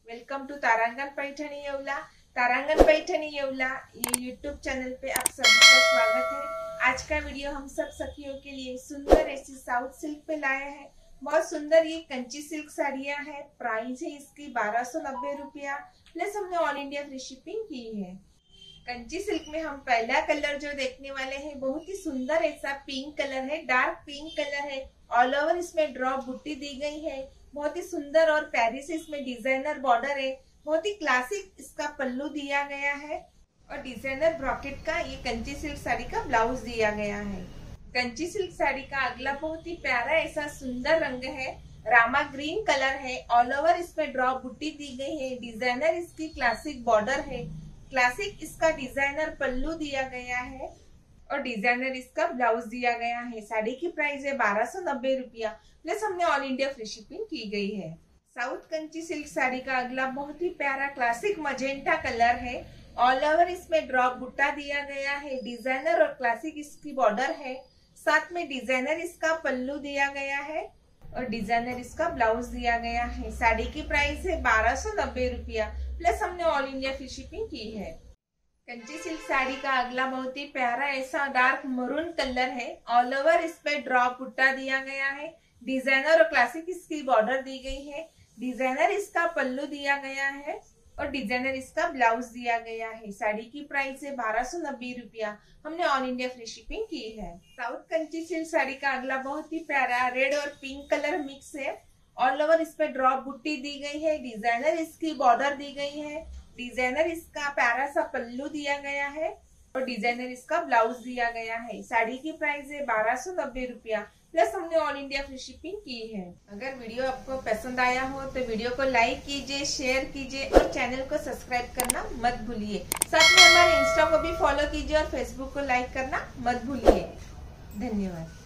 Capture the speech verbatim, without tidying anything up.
Welcome to Tarangan Paithani Yeola. Tarangan Paithani Yeola ये YouTube channel पे आप सभी का स्वागत है। आज का वीडियो हम सब सखियों के लिए सुंदर ऐसी साउथ सिल्क पे लाया है। बहुत सुंदर ये कंची सिल्क साड़ियाँ है। प्राइस है इसकी बारह सौ नब्बे रुपया प्लस हमने ऑल इंडिया फ्री शिपिंग की है। कंची सिल्क में हम पहला कलर जो देखने वाले हैं बहुत ही सुंदर ऐसा पिंक कलर है। डार्क पिंक कलर है। ऑल ओवर इसमें ड्रॉप बुट्टी दी गई है। बहुत ही सुंदर और प्यारी से इसमें डिजाइनर बॉर्डर है। बहुत ही क्लासिक इसका पल्लू दिया गया है और डिजाइनर ब्रॉकेट का ये कंची सिल्क साड़ी का ब्लाउज दिया गया है। कंची सिल्क साड़ी का अगला बहुत ही प्यारा ऐसा सुंदर रंग है। रामा ग्रीन कलर है। ऑल ओवर इसमें ड्रॉप बुट्टी दी गई है। डिजाइनर इसकी क्लासिक बॉर्डर है। क्लासिक इसका डिजाइनर पल्लू दिया गया है और डिजाइनर इसका ब्लाउज दिया गया है। साड़ी की प्राइस है बारह सौ नब्बे रुपया प्लस हमने ऑल इंडिया फ्री शिपिंग की गई है। साउथ कंची सिल्क साड़ी का अगला बहुत ही प्यारा क्लासिक मजेंटा कलर है। ऑल ओवर इसमें ड्रॉप बुट्टा दिया गया है। डिजाइनर और क्लासिक इसकी बॉर्डर है। साथ में डिजाइनर इसका पल्लू दिया गया है और डिजाइनर इसका ब्लाउज दिया गया है। साड़ी की प्राइस है बारह सौ नब्बे रुपया प्लस हमने ऑल इंडिया फ्री शिपिंग की है। कंची सिल्क साड़ी का अगला बहुत ही प्यारा ऐसा डार्क मरून कलर है। ऑल ओवर इस पे ड्रॉप बुट्टा दिया गया है। डिजाइनर और क्लासिक इसकी बॉर्डर दी गई है। डिजाइनर इसका पल्लू दिया गया है और डिजाइनर इसका ब्लाउज दिया गया है। साड़ी की प्राइस है बारह सौ नब्बे रुपया हमने ऑल इंडिया फ्री शिपिंग की है। साउथ कंची सिल्क साड़ी का अगला बहुत ही प्यारा रेड और पिंक कलर मिक्स है। ऑल ओवर इस पे ड्रॉप बुट्टी दी गई है। डिजाइनर इसकी बॉर्डर दी गई है। डिजाइनर इसका प्यारा सा पल्लू दिया गया है और डिजाइनर इसका ब्लाउज दिया गया है। साड़ी की प्राइस है बारह सौ नब्बे रुपया प्लस हमने ऑल इंडिया फ्री शिपिंग की है। अगर वीडियो आपको पसंद आया हो तो वीडियो को लाइक कीजिए, शेयर कीजिए और चैनल को सब्सक्राइब करना मत भूलिए। साथ में हमारे इंस्टा को भी फॉलो कीजिए और फेसबुक को लाइक करना मत भूलिए। धन्यवाद।